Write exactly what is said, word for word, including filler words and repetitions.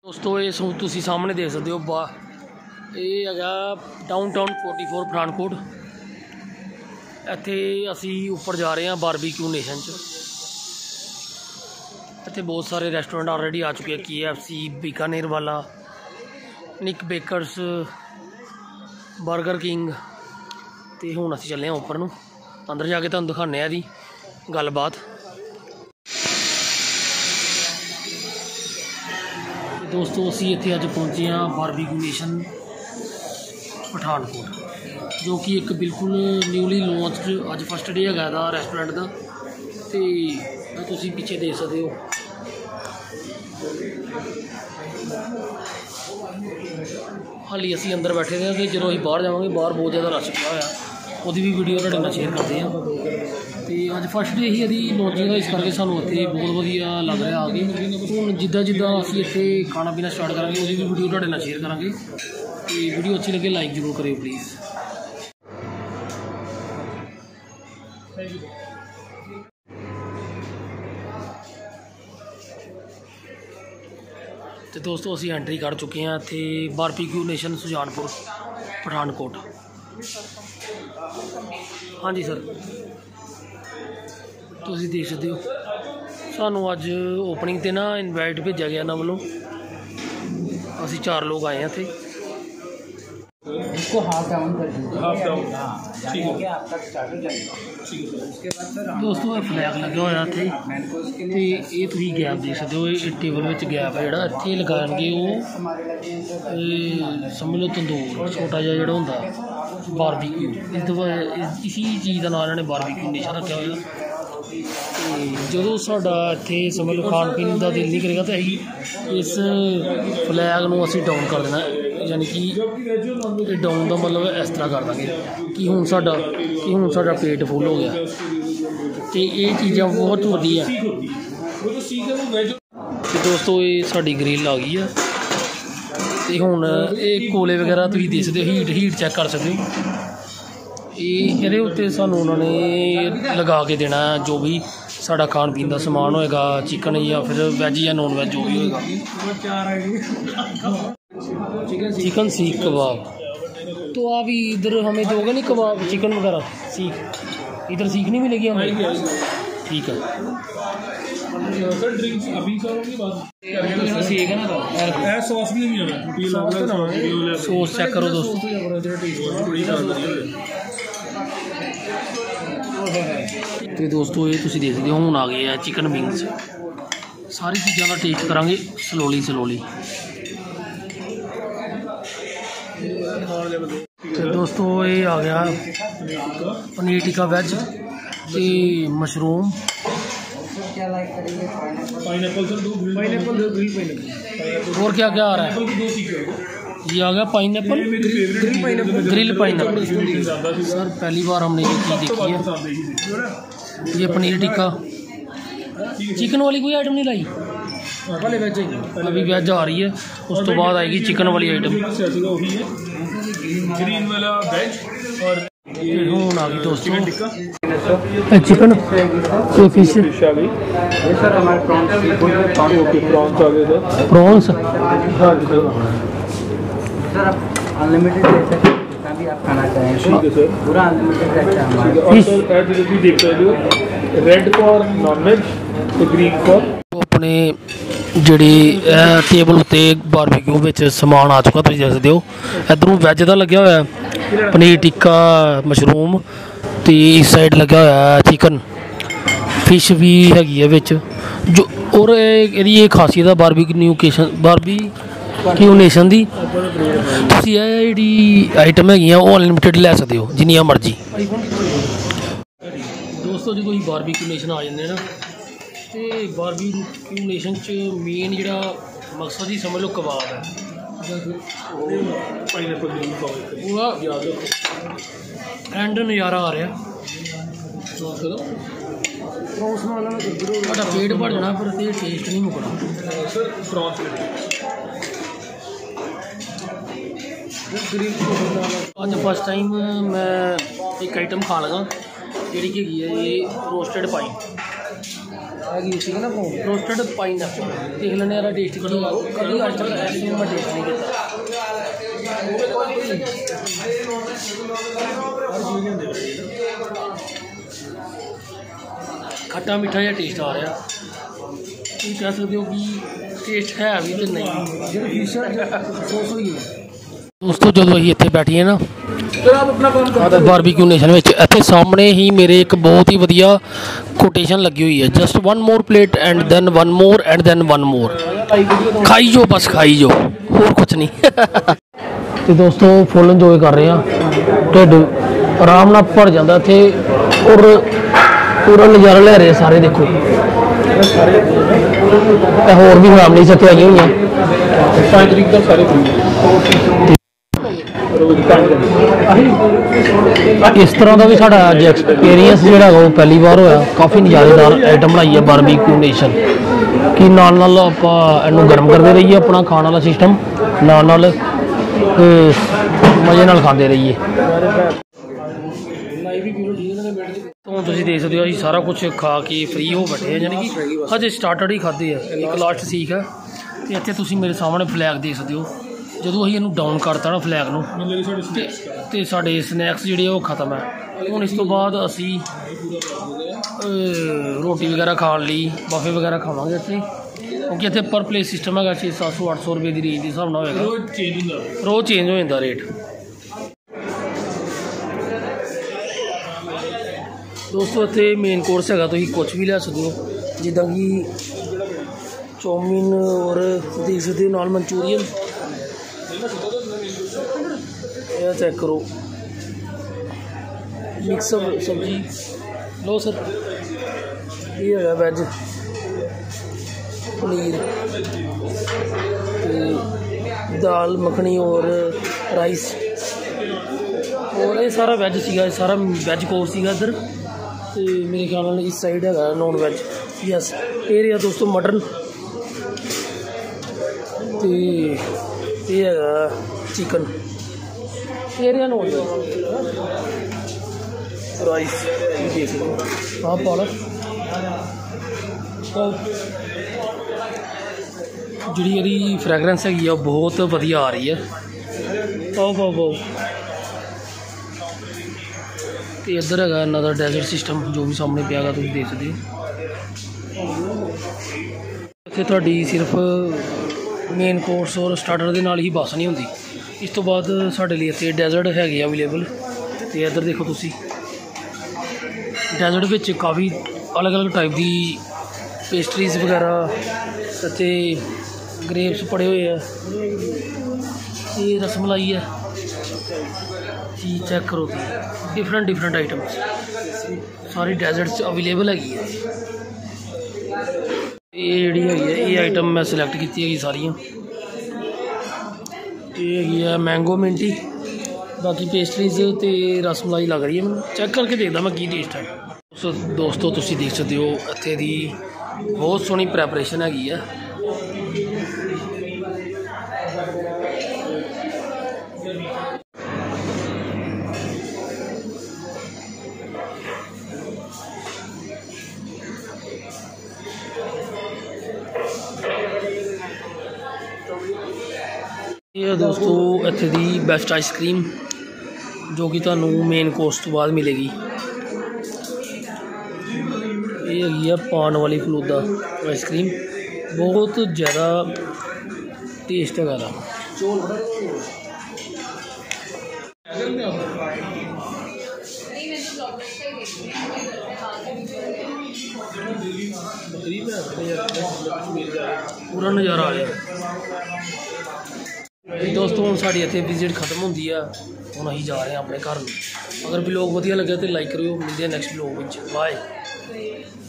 दोस्तों ये सो तुसी सामने देख सकते हो बा ये है downtown forty four Pathankot. इत्थे असी उपर जा रहे हैं बारबीक्यू नेशन च। इत्थे बहुत सारे रेस्टोरेंट ऑलरेडी आ चुके हैं, के एफ सी, बीकानेर वाला, निक बेकर्स, बर्गर किंग। तो हुण असी चले हैं उपर नूं, अंदर जाके तुहानूं दिखाने दी गलबात। दोस्तों असी इत्थे अज पहुंचे हैं बारबीक्यू नेशन पठानकोट, जो कि एक बिल्कुल न्यूली लॉन्च अज फस्ट डे है रेस्टोरेंट का। तो तुसीं पिछे देख सकते हो हाली असी अंदर बैठे थे कि जो असीं बाहर जावांगे बाहर बहुत ज़्यादा रश पिया होया, उसकी भी वीडियो तुहाडे नाल शेयर करते हैं। तो अज फस्ट डे ही यदि लॉन्चिंग का, इस करके सानूं इत्थे बहुत वधिया लग रहा आके। हुण जिद्दां जिद्दां असीं इत्थे खाना पीना स्टार्ट करांगे उसकी भी वीडियो तुहाडे नाल शेयर करांगे। तो वीडियो अच्छी लगे लाइक जरूर करियो प्लीज़। तो दोस्तों असी एंट्री कर चुके हैं इत्थे बारबीक्यू नेशन सुजानपुर पठानकोट। हाँ जी सर, तुसी देख सकते हो सानू अज ओपनिंग ते ना इनवाइट भेजा गया ना वालों। असी चार लोग आए हैं इत्थे। इसको हाफ डाउन कर दीजिए, हाफ डाउन ठीक है आपका स्टार्ट हो जाएगा। उसके बाद सर दोस्तों ये फ्लैग लगे हुआ इत्थे, ते ये तुसीं गैप देख सकते हो। ये टेबल में गैप है जिहड़ा इत्थे लगाएंगे वो समझ लो तंदूर छोटा जिहा जिहड़ा हुंदा बारबीक्यू। इस इसी चीज़ का नाम इन्होंने बारबीक्यू नेशन रखा हुआ। जो साडा इत्थे समझ लो खान पीन का दिल नहीं करेगा तो असीं इस फ्लैग नूं असीं डाउन कर देना, यानी कि डाउन का मतलब इस तरह कर देंगे कि हुण साडा कि हुण साडा पेट फुल हो गया। तो ये चीज़ां बहुत वधिया। तो दोस्तों ये साडी ग्रिल आ गई है। तो हुण ये कोले वगैरह तुसीं देख सकते हो, हीट हीट चैक कर सकते हो। ये उत्ते सानू उन्होंने लगा के देना जो भी साड़ा खान पीन का समान होएगा, चिकन या फिर वैज या नॉन वैज जो भी होएगा। चिकन सीख कबाब तो आप भी इधर हमें दोगे नहीं कबाब चिकन वगैरह सीख, इधर सीख नहीं मिलेगी हमें? ठीक है सर। ड्रिंक्स अभी करोगे बात सीख है ना, सॉस भी नहीं है, सॉस चेक करो दोस्तों। तो दोस्तों ये तुसीं देख सकते हो हुण आ गए हैं चिकन विंग्स। सारी चीज़ों का टेस्ट करांगे स्लोली स्लोली। तो दोस्तों ये आ गया पनीर टिक्का वेज ते मशरूम, और क्या क्या आ रहा है? ये आ गया पाइनएप्पल ग्रिल पाइनएप्पल। सर पहली बार हमने ये चीज़ देखी है। ये पनीर टिक्का, चिकन वाली कोई आइटम नहीं लाई, अभी वेज आ रही है, उस तो बाद आएगी चिकन वाली आइटम। ग्रीन वाला वेज और हूँ आ गई दोस्तों चिकन ये फिश आ गई। सर हमारे प्रॉन्स प्रॉन्स आ गए सर, प्रॉन्स सर आप अनलिमिटेड ले सकते हैं जितना भी आप खाना चाहें। ठीक है सर, पूरा अनलिमिटेड रहता है हमारा। और सर ऐड भी देख सकते हो, रेड फॉर नॉन वेज तो ग्रीन फॉर। अपने जिहड़ी टेबल उत्ते बारबीक्यू विच समान आ चुका, तुसीं देख सकते हो। इधरों वैज का लग्या होया पनीर टिक्का मशरूम, तो इस साइड लग्या होया चिकन, फिश भी हैगी है विच जो। और इहदी ये खासियत है बारबीक्यू बारबीक्यू नेशन दी, तुसीं ये जिहड़ी आइटम हैगी वो अनलिमिटेड लै सकते हो जिन्नियां मर्जी। दोस्तों जो तुसीं बारबीक्यू नेशन आ जांदे ना, तो बारबीक्यू नेशन च मेन जिहड़ा मकसद ही समझ लो कबाब है। पूरा एंड नज़ारा आ रहा पेट भर जाना पर टेस्ट नहीं मुकना। अज फस्ट टाइम मैं एक आइटम खा लगा जी कि है ये रोस्टेड पाई। ठीक है ना रोस्टेड पाइन एप्पल देख लेने वाला टेस्ट कभी कभी अज तक ऐसे मैं टेस्ट नहीं किया। खट्टा मीठा जिहा टेस्ट आ रहा तुम कह सकते हो कि टेस्ट है भी तो नहीं जो फिश सॉस हुई है। दोस्तों जो अं इतने बैठिए ना बारबीक्यू नेशन में इतने सामने ही मेरे एक बहुत ही वधिया कोटेशन लगी हुई है just one more plate and then one more and then one more खाई जो बस खाई जो और कुछ नहीं। तो दोस्तों फुल इंजॉय कर रहे हैं ढिड आराम नाल भर जाता इत्थे और पूरा नज़ारा ले रहे सारे देखो होर भी फैमिली इत्थे आई हुई हैं पाँच तरीक तक सारे इस तरह का भी साढ़ा अज एक्सपीरियंस जो वो पहली बार होया काफ़ी नज़ारेदार आइटम बनाई है बारबीक्यू नेशन कि नाल नाल आपां इहनूं गर्म करते रहिए अपना खाने वाला सिस्टम नाल नाल मज़े नाल खाते रहिए। ਹੁਣ ਤੁਸੀਂ ਦੇਖ ਸਕਦੇ ਹੋ ਅਸੀਂ ਸਾਰਾ ਕੁਝ ਖਾ ਕੇ ਫ੍ਰੀ ਹੋ ਬੈਠੇ ਹਾਂ, ਯਾਨੀ ਕਿ ਹਜੇ ਸਟਾਰਟਡ ਹੀ ਖਾਧੇ ਆ, ਇੱਕ ਲਾਸਟ ਸੀਖ ਹੈ। ਅਤੇ ਇੱਥੇ ਤੁਸੀਂ ਮੇਰੇ ਸਾਹਮਣੇ ਫਲੈਗ ਦੇਖ ਸਕਦੇ ਹੋ, ਜਦੋਂ ਅਸੀਂ ਇਹਨੂੰ ਡਾਊਨ ਕਰਤਾ ਨਾ ਫਲੈਗ ਨੂੰ ਅਤੇ ਸਾਡੇ ਸਨੈਕਸ ਜਿਹੜੇ ਉਹ ਖਤਮ ਹੈ। ਹੁਣ ਇਸ ਤੋਂ ਬਾਅਦ ਅਸੀਂ ਰੋਟੀ ਵਗੈਰਾ ਖਾਣ ਲਈ ਬਫੇ ਵਗੈਰਾ ਖਾਵਾਂਗੇ ਇੱਥੇ, ਕਿਉਂਕਿ ਇੱਥੇ ਪਰ ਪਲੇਟ ਸਿਸਟਮ ਹੈਗਾ ਛੇ ਸੱਤ ਸੌ ਅੱਠ ਸੌ ਰੁਪਏ ਦੀ ਰੇਂਜ ਦੇ ਹਿਸਾਬ ਨਾਲ ਹੋਏਗਾ, ਰੋਜ਼ ਚੇਂਜ ਹੋ ਜਾਂਦਾ ਰੇਟ। दोस्तों इतने मेन कोर्स है तो कुछ भी लै सकते हो, जिदा कि चौमीन और देख सकते हो नाल मंचूरियन, यह चेक करो मिक्स सब्जी लो सर, ये है वैज पनीर दाल मखनी और राइस, और ये सारा वैज सीगा, सारा वैज कोर्स सीगा इधर। तो मेरे ख्याल में इस साइड है नॉन वैज, यस एरिया दोस्तों मटन, तो ये है chicken, area non veg rice देख लो हाँ पालक जी, यदि फ्रैगरेंस है बहुत वधिया आ रही है। पाओ पाओ पाओ इधर है अनदर डेजर्ट सिस्टम जो भी सामने पिया तुम देख सकते हो। इतने थोड़ी सिर्फ मेन कोर्स और स्टार्टर के नाल ही बस नहीं होंगी, इस तो बाद साढ़े लिए इतने डेजर्ट है अवेलेबल। तो इधर देखो तुसी डेजर्ट में काफ़ी अलग अलग टाइप की पेस्ट्रीज वगैरह ग्रेप्स पड़े हुए हैं, ये रसमलाई है जी, चेक करो तो डिफरेंट डिफरेंट आइटम्स सारी डेजर्ट्स अवेलेबल हैगी है। ये जी है ये आइटम मैं सिलेक्ट की है सारियां, ये है मैंगो मिंटी, बाकी पेस्ट्रीज तो रसमलाई लग रही है, मैं चेक करके देखता मैं की टेस्ट है। सो दोस्तों तुसी देख सकते हो इत्थे दी बहुत सोहनी प्रैपरेशन हैगी है। ये दोस्तों इत्थे दी बेस्ट आइसक्रीम जो कि तुहानू मेन कोर्स तो बाद मिलेगी, ये है पान वाली फलूदा आइसक्रीम, बहुत ज़्यादा टेस्ट है। पूरा नज़ारा आ गया दोस्तों। हम साड़ी इतने विजिट खत्म होती है, हम अं जा रहे हैं अपने घर में। अगर ब्लॉग वधिया लगे तो लाइक करियो, मिलते हैं नैक्सट ब्लॉग में, बाय।